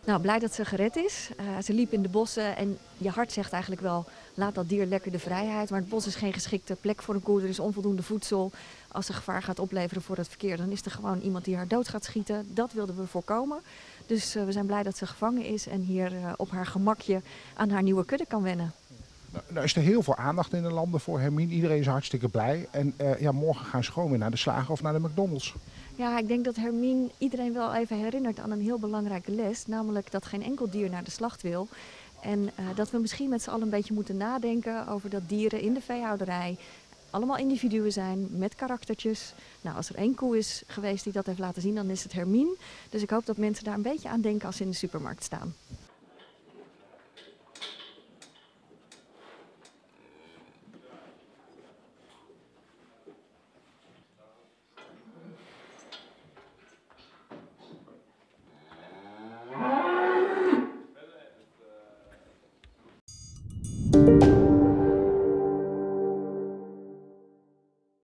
Nou, blij dat ze gered is. Ze liep in de bossen en je hart zegt eigenlijk wel, laat dat dier lekker de vrijheid. Maar het bos is geen geschikte plek voor een koe, er is onvoldoende voedsel. Als ze gevaar gaat opleveren voor het verkeer, dan is er gewoon iemand die haar dood gaat schieten. Dat wilden we voorkomen. Dus we zijn blij dat ze gevangen is en hier op haar gemakje aan haar nieuwe kudde kan wennen. Nou is er heel veel aandacht in de landen voor Hermine. Iedereen is hartstikke blij. En morgen gaan ze gewoon weer naar de slager of naar de McDonald's. Ja, ik denk dat Hermine iedereen wel even herinnert aan een heel belangrijke les. Namelijk dat geen enkel dier naar de slacht wil. En dat we misschien met z'n allen een beetje moeten nadenken over dat dieren in de veehouderij allemaal individuen zijn met karaktertjes. Nou, als er één koe is geweest die dat heeft laten zien, dan is het Hermine. Dus ik hoop dat mensen daar een beetje aan denken als ze in de supermarkt staan.